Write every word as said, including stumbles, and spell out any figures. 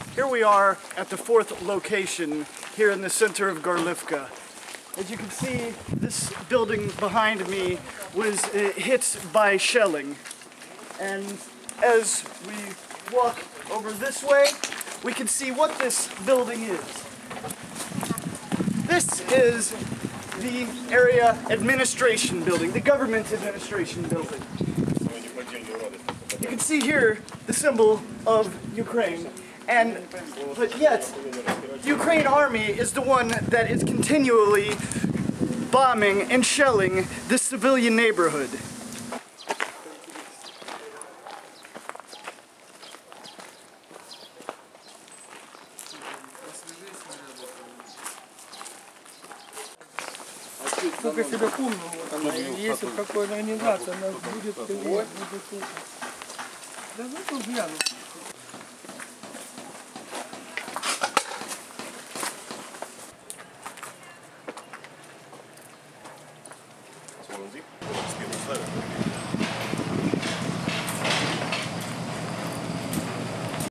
Here we are at the fourth location here in the center of Gorlovka. As you can see, this building behind me was uh, hit by shelling. And as we walk over this way, we can see what this building is. This is the area administration building, the government administration building. You can see here the symbol of Ukraine. And, but yet, the Ukraine army is the one that is continually bombing and shelling this civilian neighborhood. Сколько себя помню, вот она, если в какой организации она будет, будет, будет. Да ну тут гляну. Спину ставят.